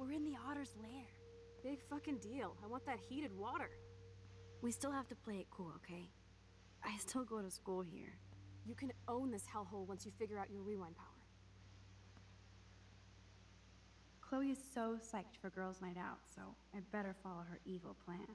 We're in the otter's lair. Big fucking deal. I want that heated water. We still have to play it cool, okay? I still go to school here. You can own this hellhole once you figure out your rewind power. Chloe is so psyched for girls' night out, so I better follow her evil plan.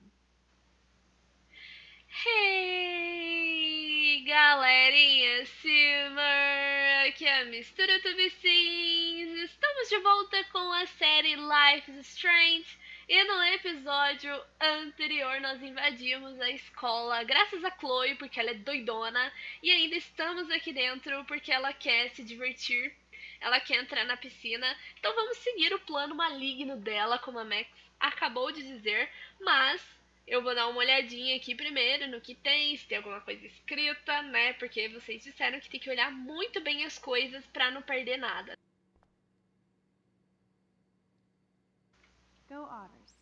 Hey, galerinha, Simmer! Aqui é a Mistura Tubicins. Estamos de volta com a série Life is Strange. E no episódio anterior nós invadimos a escola graças a Chloe, porque ela é doidona. E ainda estamos aqui dentro porque ela quer se divertir. Ela quer entrar na piscina. Então vamos seguir o plano maligno dela, como a Max acabou de dizer. Mas eu vou dar uma olhadinha aqui primeiro no que tem, se tem alguma coisa escrita, né? Porque vocês disseram que tem que olhar muito bem as coisas pra não perder nada. Go Otters.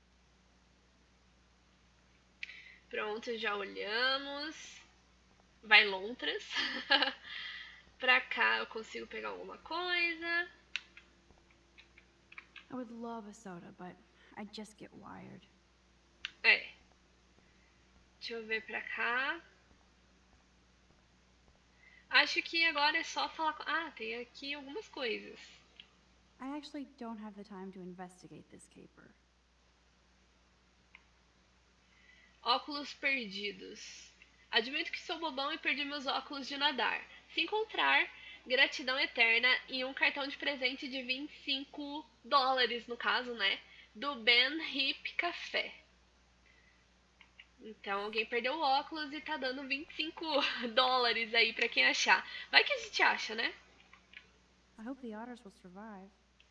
Pronto, já olhamos. Vai lontras. Pra cá eu consigo pegar alguma coisa. I would love a soda, but I just get wired. É. Deixa eu ver pra cá. Acho que agora é só falar com... Ah, tem aqui algumas coisas. I actually don't have the time to investigate this caper. Óculos perdidos. Admito que sou bobão e perdi meus óculos de nadar. Se encontrar, gratidão eterna e um cartão de presente de $25, no caso, né? Do Ben Hip Café. Então alguém perdeu o óculos e tá dando $25 aí pra quem achar. Vai que a gente acha, né? I hope the Otters will survive.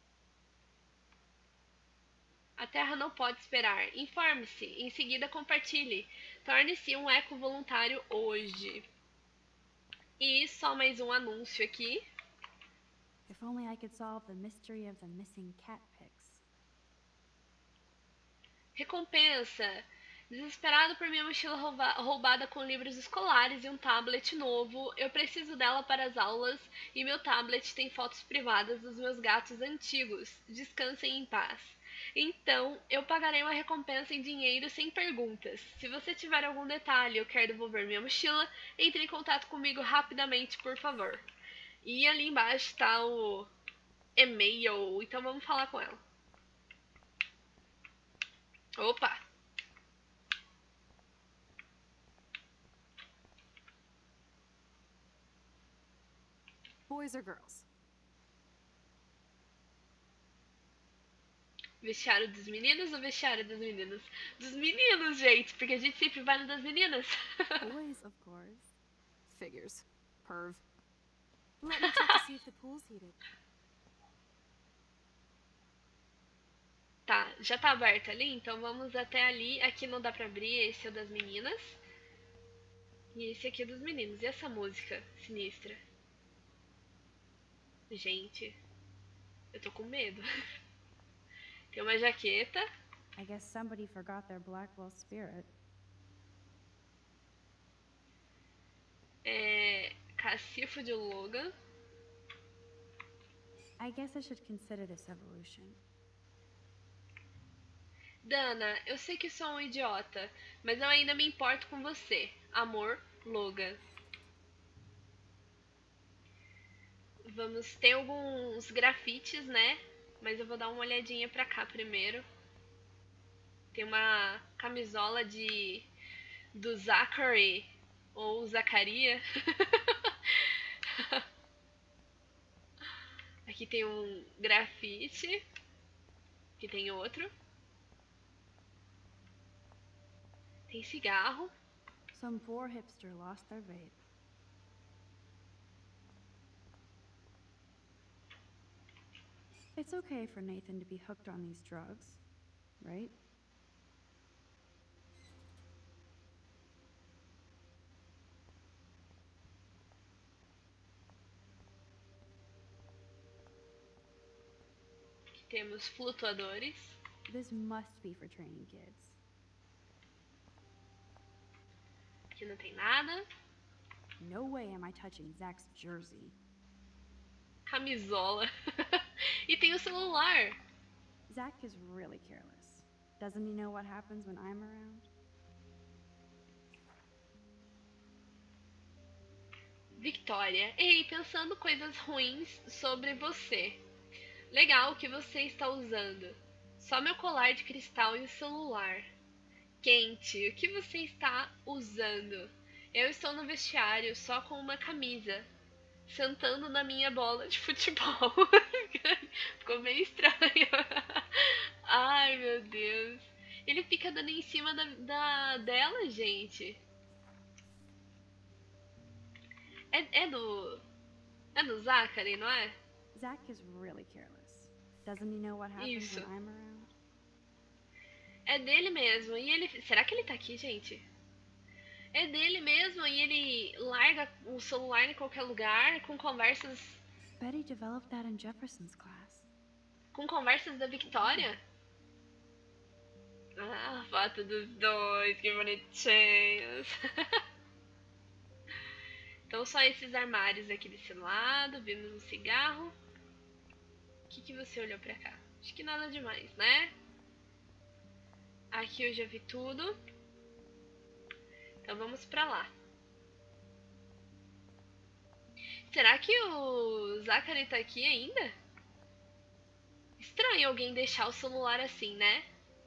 A Terra não pode esperar. Informe-se. Em seguida, compartilhe. Torne-se um eco voluntário hoje. E só mais um anúncio aqui. If only I could solve the mystery of the missing cat pics. Recompensa. Desesperado por minha mochila roubada com livros escolares e um tablet novo, eu preciso dela para as aulas e meu tablet tem fotos privadas dos meus gatos antigos. Descansem em paz. Então, eu pagarei uma recompensa em dinheiro sem perguntas. Se você tiver algum detalhe ou quer devolver minha mochila, entre em contato comigo rapidamente, por favor. E ali embaixo está o e-mail, então vamos falar com ela. Opa! Boys or girls? Vestiário dos meninos ou vestiário das meninas? Dos meninos, gente, porque a gente sempre vai no das meninas. Boys, of course. Figures. Perv. Let me check to see if the pool's heated. Tá, já tá aberto ali, então vamos até ali. Aqui não dá pra abrir, esse é o das meninas. E esse aqui é dos meninos. E essa música sinistra? Gente, eu tô com medo. Tem uma jaqueta. I guess somebody forgot their Blackwell spirit. Cacifo de Logan. I guess I should consider this evolution. Dana, eu sei que sou um idiota, mas eu ainda me importo com você. Amor, Logan. Vamos ter alguns grafites, né? Mas eu vou dar uma olhadinha pra cá primeiro. Tem uma camisola do Zachary ou Zacaria. Aqui tem um grafite. Aqui tem outro. Tem cigarro. Some poor hipster lost their vape. It's okay for Nathan to be hooked on these drugs, right? Aqui temos flutuadores. This must be for training kids. Aqui não tem nada. No way am I touching Zach's jersey. Camisola. E tem o celular. Zach is really careless. Doesn't he know what happens when I'm around? Victoria, ei, pensando coisas ruins sobre você. Legal o que você está usando. Só meu colar de cristal e o celular. Quente, o que você está usando? Eu estou no vestiário só com uma camisa, sentando na minha bola de futebol. Ficou meio estranho. Ai, meu Deus. Ele fica dando em cima dela, gente. É do. É do Zachary, não é? Zach is really careless. Doesn't he know what happens Isso. when I'm around? É dele mesmo. E ele. Será que ele tá aqui, gente? É dele mesmo e ele larga o celular em qualquer lugar com conversas. Betty developed that in Jefferson's class. Com conversas da Victoria? Ah, a foto dos dois, que bonitinhos. Então só esses armários aqui desse lado, vimos um cigarro. O que você olhou pra cá? Acho que nada demais, né? Aqui eu já vi tudo. Então vamos pra lá. Será que o Zachary tá aqui ainda? Estranho alguém deixar o celular assim, né?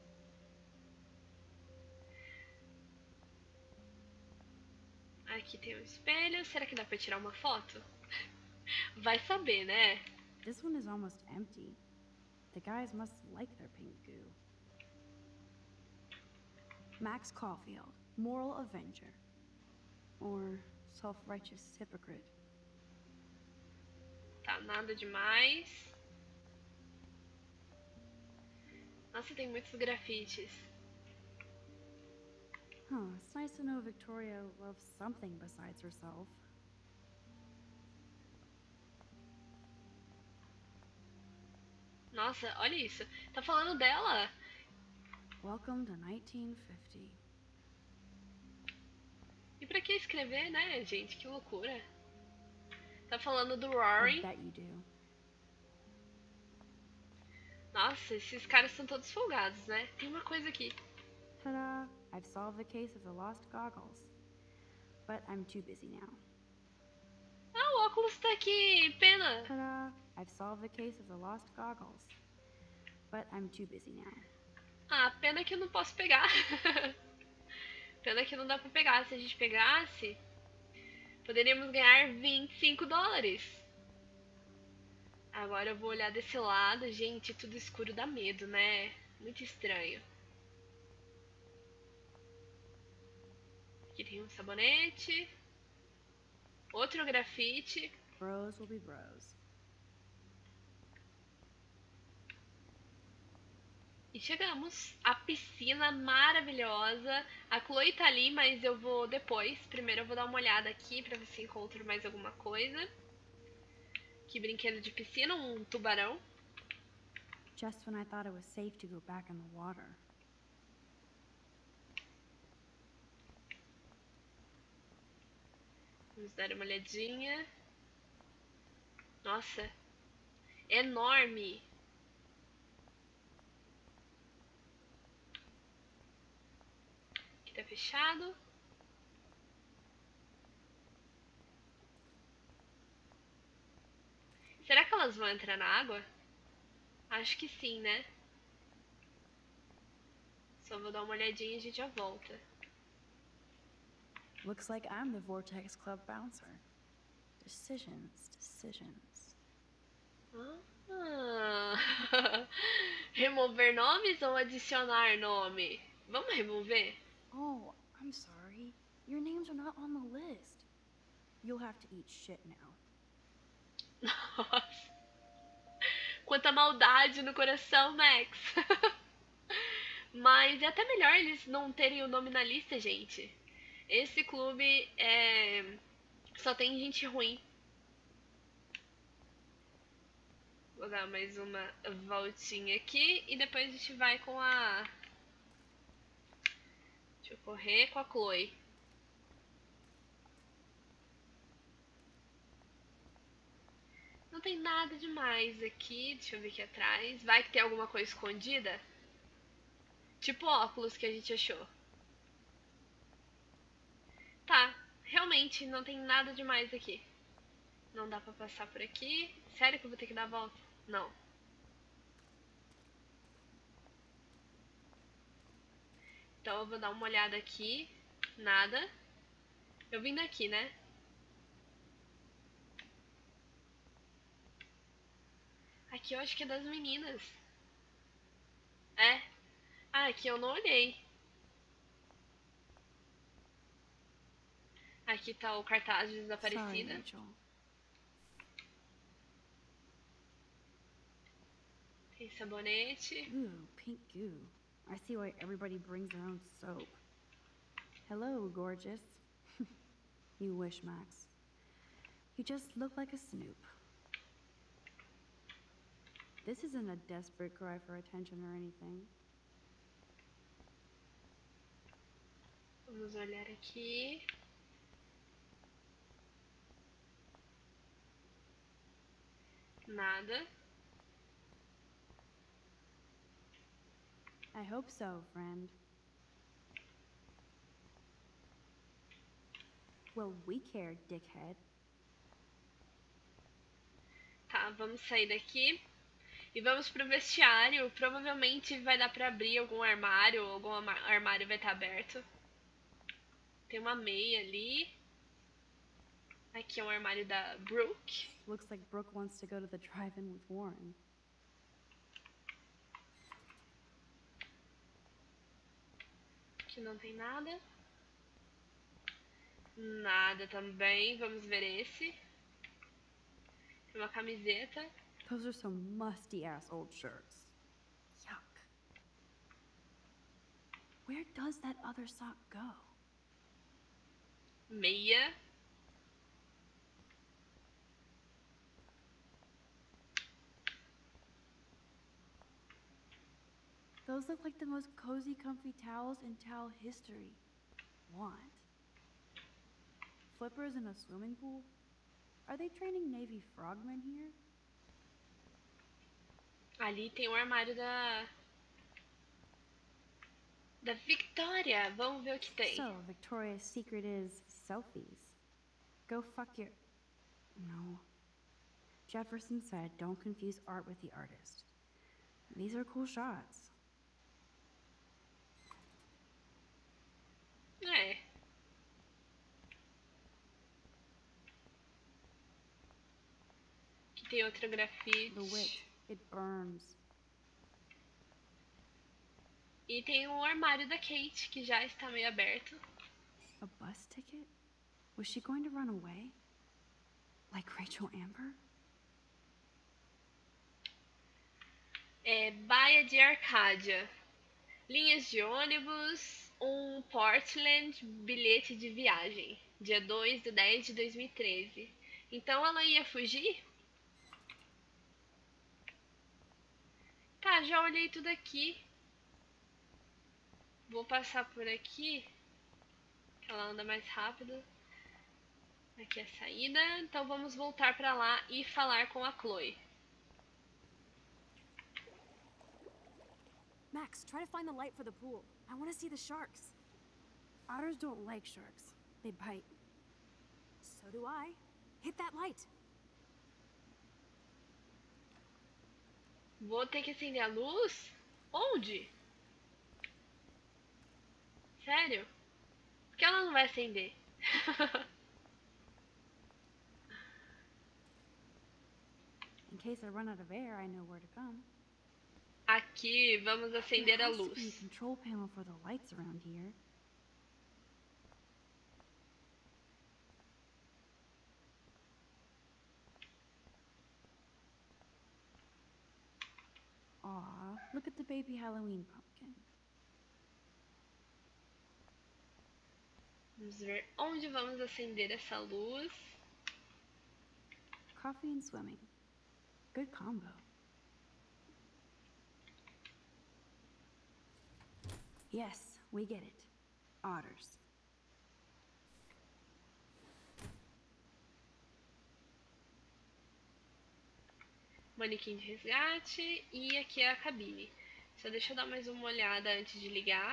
Aqui tem um espelho. Será que dá pra tirar uma foto? Vai saber, né? This one is almost empty. The guys must like their pink goo. Max Caulfield, moral avenger. Or self-righteous hypocrite. Tá, nada demais. Nossa, tem muitos grafites. Huh, it's nice to know Victoria loves something besides herself. Nossa, olha isso. Tá falando dela? Welcome to 1950. E pra que escrever, né, gente? Que loucura. Tá falando do I Rory. bet you do. Nossa, esses caras são todos folgados, né? Tem uma coisa aqui. Ta-da! I've solved the case of the lost goggles. But I'm too busy now. Ah, o óculos tá aqui. Pena. Ta-da! I've solved the case of the lost goggles. But I'm too busy now. Ah, pena que eu não posso pegar. Pena que não dá pra pegar. Se a gente pegasse, poderíamos ganhar 25 dólares. Agora eu vou olhar desse lado. Gente, tudo escuro dá medo, né? Muito estranho. Aqui tem um sabonete. Outro grafite. Bros will be bros. E chegamos. A piscina maravilhosa. A Chloe tá ali, mas eu vou depois. Primeiro eu vou dar uma olhada aqui pra ver se encontro mais alguma coisa. Que brinquedo de piscina, um tubarão. Just when I thought it was safe to go back in the water. Vamos dar uma olhadinha. Nossa, enorme. Aqui tá fechado. Será que elas vão entrar na água? Acho que sim, né? Só vou dar uma olhadinha e a gente já volta. Looks like I'm the Vortex Club bouncer. Decisions, decisions. Ah. Remover nomes ou adicionar nome? Vamos remover? Oh, I'm sorry. Your names are not on the list. You'll have to eat shit now. Nossa. Quanta maldade no coração, Max. Mas é até melhor eles não terem o nome na lista, gente. Esse clube só tem gente ruim. Vou dar mais uma voltinha aqui e depois a gente vai com a... Deixa eu correr com a Chloe. Não tem nada demais aqui. Deixa eu ver aqui atrás. Vai que tem alguma coisa escondida? Tipo óculos que a gente achou. Tá, realmente não tem nada demais aqui. Não dá pra passar por aqui. Sério que eu vou ter que dar a volta? Não. Então eu vou dar uma olhada aqui. Nada. Eu vim daqui, né? Aqui eu acho que é das meninas. É? Ah, aqui eu não olhei. Aqui tá o cartaz de Sorry, desaparecida. Rachel. Tem sabonete. Ooh, pink goo. I see why everybody brings their own soap. Hello, gorgeous. You wish, Max. You just look like a snoop. This isn't a desperate cry for attention or anything. Vamos olhar aqui. Nada. I hope so, friend. Well, we care, dickhead. Tá, vamos sair daqui. E vamos pro vestiário. Provavelmente vai dar pra abrir algum armário. Algum armário vai estar aberto. Tem uma meia ali. Aqui é um armário da Brooke. Looks like Brooke wants to go to the drive-in with Warren. Aqui não tem nada. Nada também. Vamos ver esse. Tem uma camiseta. Those are some musty-ass old shirts. Yuck. Where does that other sock go? Meia. Those look like the most cozy, comfy towels in towel history. Want? Flippers in a swimming pool? Are they training Navy frogmen here? Ali tem um armário da Victoria. Vamos ver o que tem. So, Victoria's secret is selfies. Go fuck your... No. Jefferson said, don't confuse art with the artist. These are cool shots. É. Aqui tem outra grafite. The wick, it burns. E tem um armário da Kate, que já está meio aberto. A bus ticket? Was she going to run away? Like Rachel Amber? É, Baía de Arcádia. Linhas de ônibus, um Portland, bilhete de viagem. Dia 2/10/2013. Então ela ia fugir? Tá, já olhei tudo aqui. Vou passar por aqui. Que ela anda mais rápido. Aqui é a saída. Então vamos voltar pra lá e falar com a Chloe. Max, try to find the light for the pool. I want to see the sharks. Otters don't like sharks. They bite. So do I. Hit that light. Vou ter que acender a luz? Onde? Sério? Por que ela não vai acender? In case I run out of air, I know where to come. Aqui, vamos acender a There has to be a luz. control panel for the lights around here. Aw, look at the baby Halloween pumpkin. Vamos ver onde vamos acender essa luz. Coffee and swimming. Good combo. Yes, we get it. Otters. manequim de resgate e aqui é a cabine. Só deixa eu dar mais uma olhada antes de ligar.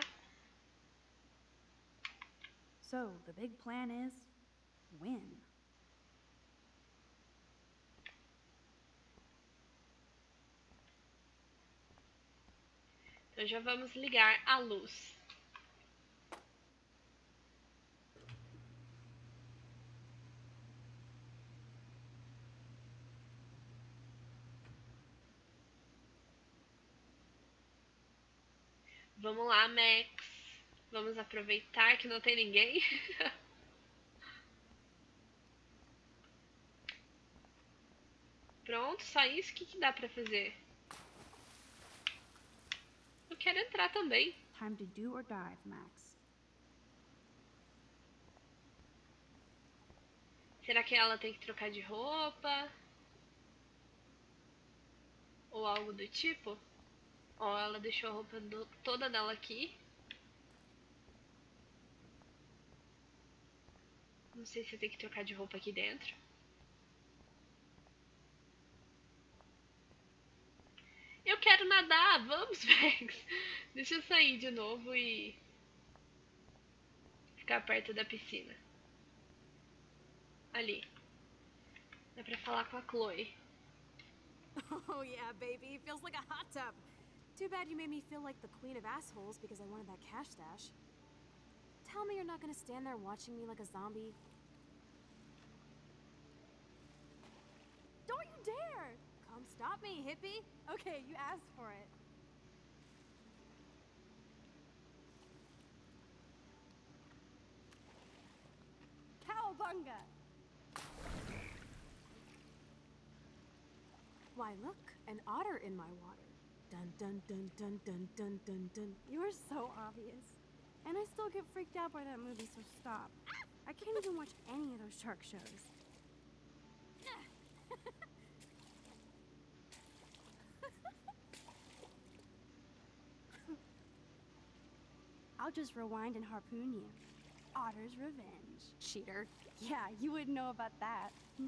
So, the big plan is win. Então já vamos ligar a luz. Vamos lá, Max. Vamos aproveitar que não tem ninguém. Pronto, só isso. O que dá pra fazer? Eu quero entrar também. Time to do or die, Max. Será que ela tem que trocar de roupa? Ou algo do tipo? Ó, ela deixou a roupa toda dela aqui. Não sei se eu tenho que trocar de roupa aqui dentro. Eu quero nadar, vamos, Max. Deixa eu sair de novo e ficar perto da piscina. Ali. Dá pra falar com a Chloe. Oh yeah, baby. Feels like a hot tub. Too bad you made me feel like the queen of assholes because I wanted that cash stash. Tell me you're not gonna stand there watching me like a zombie. Don't you dare! Come stop me, hippie. Okay, you asked for it. Cowabunga! Why, look, an otter in my water. Dun dun dun dun dun dun dun dun. You're so obvious. And I still get freaked out by that movie, so stop. I can't even watch any of those shark shows. I'll just rewind and harpoon you. Otter's revenge. Cheater. Yeah, you wouldn't know about that.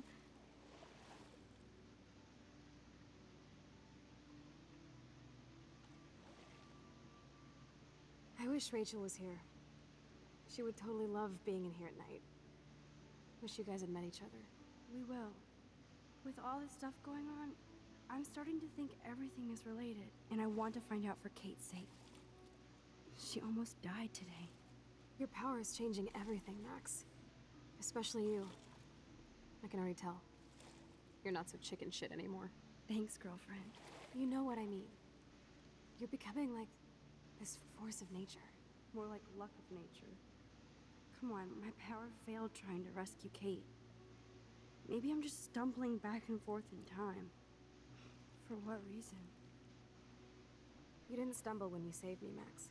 I wish Rachel was here. She would totally love being in here at night. Wish you guys had met each other. We will. With all this stuff going on, I'm starting to think everything is related. And I want to find out for Kate's sake. She almost died today. Your power is changing everything, Max. Especially you. I can already tell. You're not so chicken shit anymore. Thanks, girlfriend. You know what I mean. You're becoming like this force of nature. More like luck of nature. Come on, my power failed trying to rescue Kate. Maybe I'm just stumbling back and forth in time. For what reason? You didn't stumble when you saved me, Max.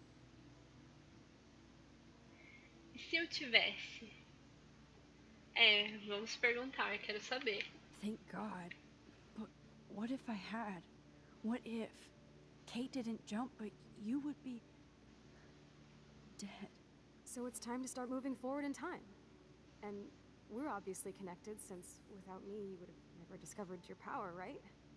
E se eu tivesse? Vamos perguntar, quero saber. Thank God. But what if I had? What if Kate didn't jump, but you would be dead? So it's time to start moving forward in time. And we're obviously connected, since without me, you would have never discovered your power, right?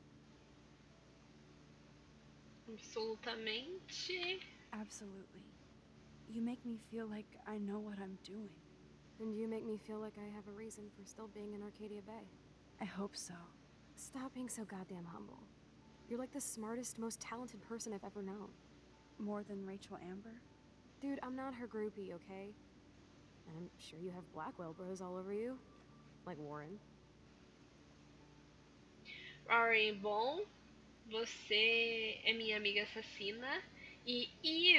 Absolutamente. Absolutely. You make me feel like I know what I'm doing. And you make me feel like I have a reason for still being in Arcadia Bay. I hope so. Stop being so goddamn humble. You're like the smartest, most talented person I've ever known. More than Rachel Amber? Dude, I'm not her groupie, okay? And I'm sure you have Blackwell bros all over you. Like Warren. Rory, bom, você é minha amiga assassina e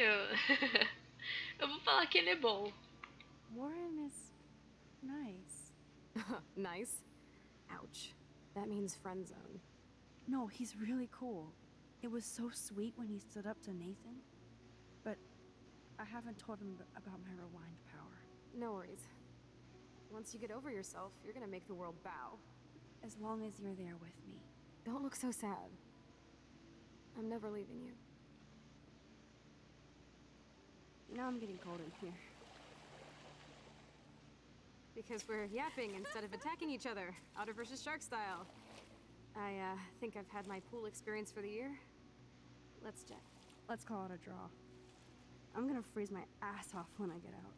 eu vou falar que ele é bom. Warren is nice. Nice? Ouch. That means friend zone. No, he's really cool. It was so sweet when he stood up to Nathan. But I haven't told him about my rewind power. No worries. Once you get over yourself, you're gonna make the world bow. As long as you're there with me. Don't look so sad. I'm never leaving you. Now I'm getting cold in here. Because we're yapping instead of attacking each other, Otter versus Shark style. I think I've had my pool experience for the year. Let's check. Let's call it a draw. I'm gonna freeze my ass off when I get out.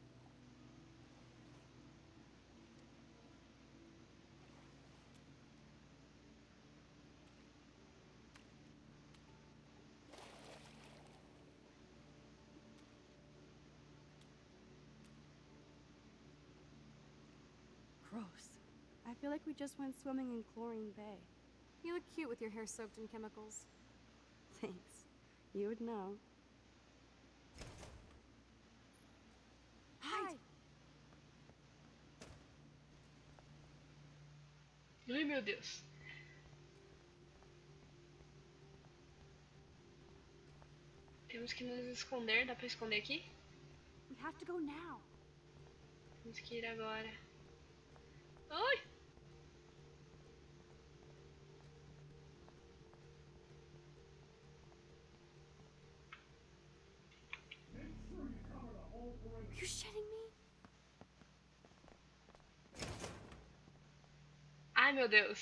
Gross. I feel like we just went swimming in Chlorine Bay. You look cute with your hair soaked in chemicals. Thanks. You would know. Hide! Ai, meu Deus. Temos que nos esconder. Dá pra esconder aqui? We have to go now. Temos que ir agora. Ai! Are you shitting me? Ai, meu Deus.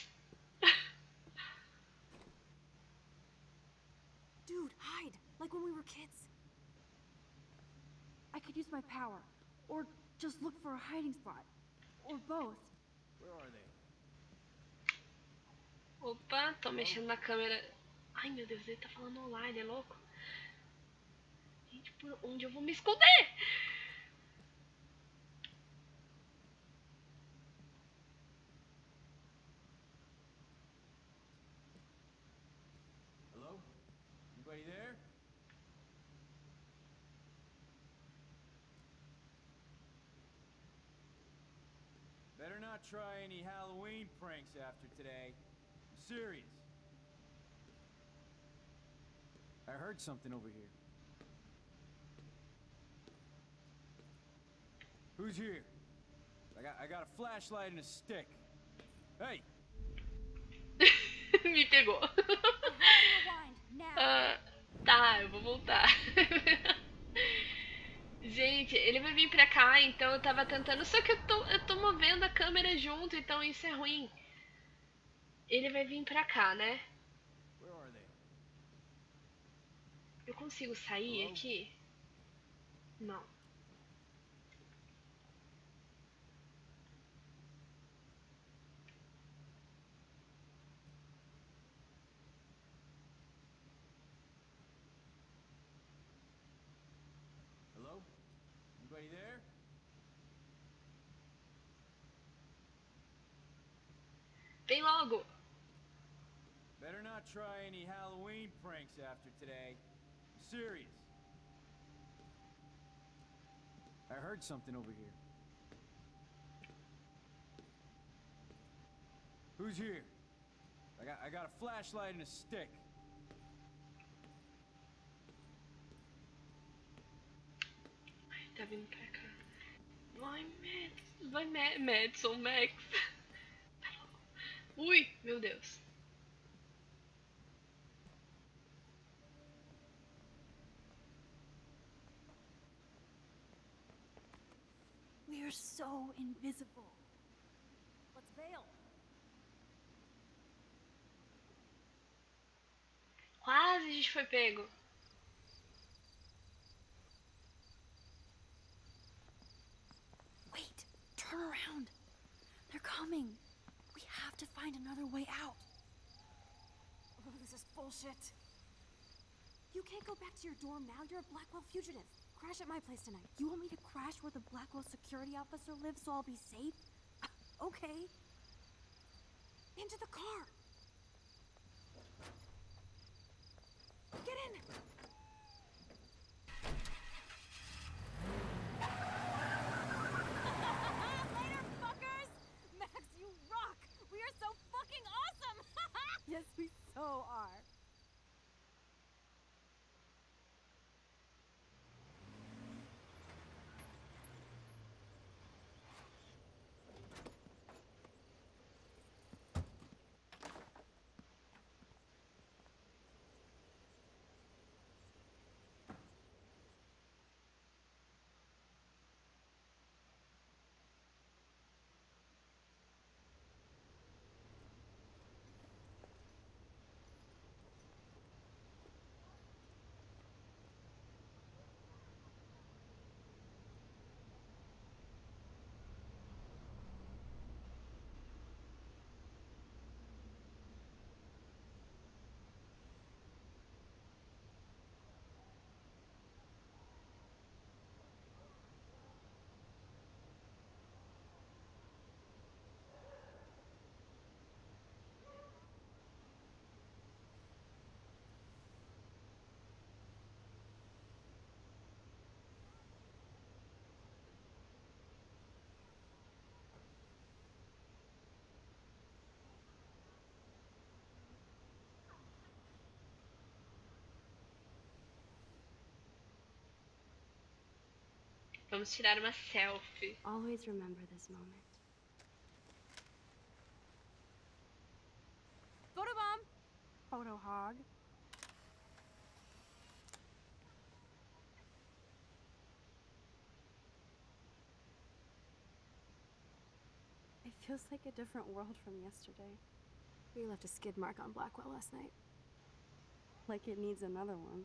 Dude, hide! Like when we were kids. I could use my power. Or just look for a hiding spot. Or both. Where are they? Opa, tô mexendo na câmera. Ai, meu Deus, ele tá falando olá, ele é louco. Gente, por onde eu vou me esconder? Hello? Anybody there? Better not try any Halloween pranks after today. I'm serious. I heard something over here. Who's here? I got a flashlight and a stick. Hey! Me pegou. Ah, tá, eu vou voltar. Gente, ele vai vir pra cá, então eu tava tentando. Só que eu tô movendo a câmera junto, então isso é ruim. Ele vai vir pra cá, né? Where are they? Eu consigo sair Hello? aqui? Não. Hello? Anybody there? Vem logo! Better not try any Halloween pranks after today. I'm serious. I heard something over here. Who's here? I got a flashlight and a stick. Ai, tá vindo pra cá. Vai, Mads. Vai, Madson, Max. Ui, meu Deus. We are so invisible. Let's bail. Quase a gente foi pego. Wait, turn around. They're coming. We have to find another way out. Oh, this is bullshit. You can't go back to your dorm now. You're a Blackwell fugitive. Crash at my place tonight. You want me to crash where the Blackwell security officer lives so I'll be safe? Okay. Into the car. Get in. Later, fuckers. Max, you rock. We are so fucking awesome. Yes, we so are. Vamos tirar uma selfie. Always remember this moment. Photobomb! Photo hog. It feels like a different world from yesterday. We left a skid mark on Blackwell last night. Like it needs another one.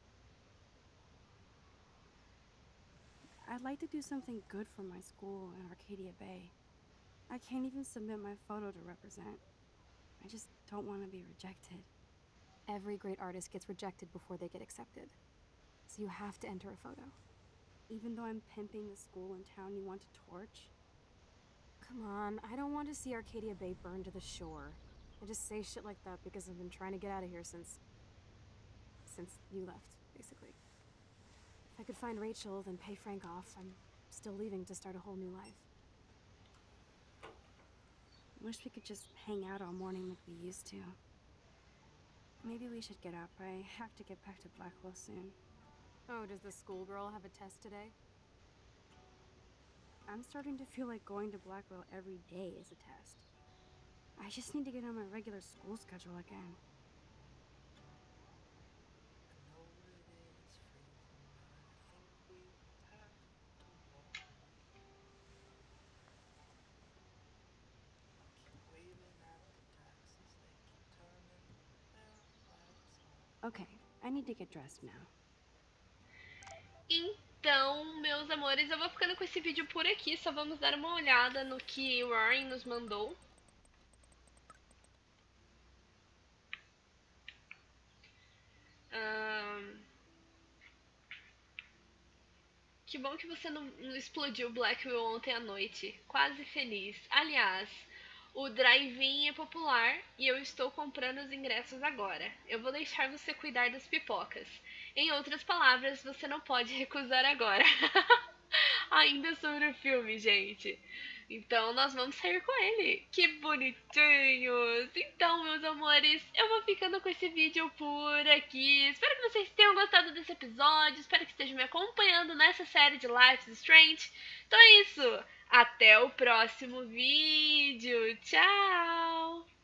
I'd like to do something good for my school in Arcadia Bay. I can't even submit my photo to represent. I just don't want to be rejected. Every great artist gets rejected before they get accepted. So you have to enter a photo. Even though I'm pimping the school in town you want to torch? Come on, I don't want to see Arcadia Bay burned to the shore. I just say shit like that because I've been trying to get out of here since you left, basically. If I could find Rachel, then pay Frank off, I'm still leaving to start a whole new life. Wish we could just hang out all morning like we used to. Maybe we should get up. I have to get back to Blackwell soon. Oh, does the schoolgirl have a test today? I'm starting to feel like going to Blackwell every day is a test. I just need to get on my regular school schedule again. Okay, I need to get dressed now. Então, meus amores, eu vou ficando com esse vídeo por aqui. Só vamos dar uma olhada no que o Ryan nos mandou. Que bom que você não explodiu Blackwell ontem à noite. Quase feliz. Aliás, o drive-in é popular e eu estou comprando os ingressos agora. Eu vou deixar você cuidar das pipocas. Em outras palavras, você não pode recusar agora. Ainda sobre o filme, gente. Então nós vamos sair com ele. Que bonitinhos! Então, meus amores, eu vou ficando com esse vídeo por aqui. Espero que vocês tenham gostado desse episódio. Espero que estejam me acompanhando nessa série de Life is Strange. Então é isso. Até o próximo vídeo. Tchau!